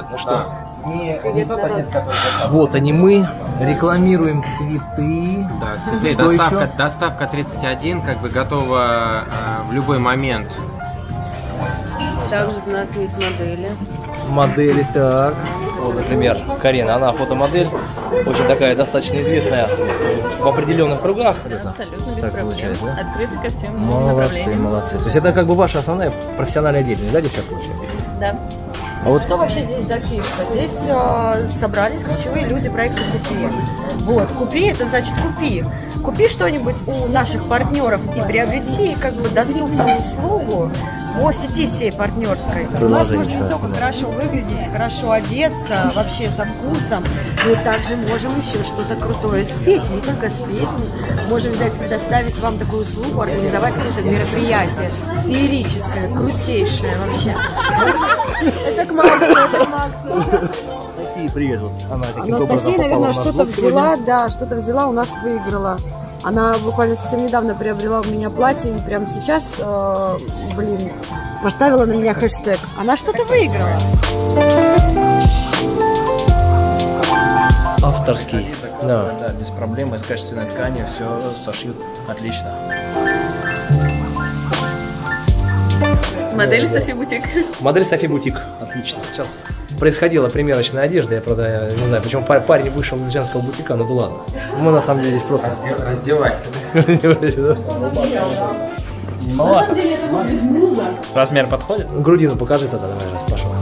Ну что? Не тот отец, который вот они мы, рекламируем цветы. Да, цветы. Что доставка 31, как бы готова в любой момент. Также у нас есть модели. Модели, так. Вот, например, Карина, она фотомодель, очень такая достаточно известная в определенных кругах. Абсолютно без так проблем. Получается, да? Открыты ко всем Молодцы, направлениям. молодцы. То есть это как бы ваша основная профессиональная деятельность, да, девчата, получается? Да. А вот Что вообще здесь за фишка? Здесь собрались ключевые люди проекта «Купи». Вот, «Купи» — это значит «купи». Купи что-нибудь у наших партнеров и приобрети как бы доступную услугу по сети всей партнерской. У нас можно не только хорошо выглядеть, хорошо одеться, вообще со вкусом, мы также можем еще что-то крутое спеть, не только спеть, можем взять, предоставить вам такую услугу, организовать какое-то мероприятие феерическое, крутейшее вообще. Это к Максу, это к Максу. Анастасия, привет. Вот она Анастасия, наверное, что-то взяла, да, что-то взяла, у нас выиграла. Она буквально совсем недавно приобрела у меня платье и прямо сейчас, поставила на меня хэштег. Она что-то выиграла. Авторский. Да. Да, без проблем, из качественной ткани все сошьют отлично. Модель Софи Бутик. Модель Софи Бутик. Отлично. Сейчас происходила примерочная одежда, я, правда, не знаю, почему парень вышел из женского бутика, но да ладно. Мы на самом деле здесь просто... Раздевайся. Размер подходит? Грудину покажи тогда, давай, раз пошел.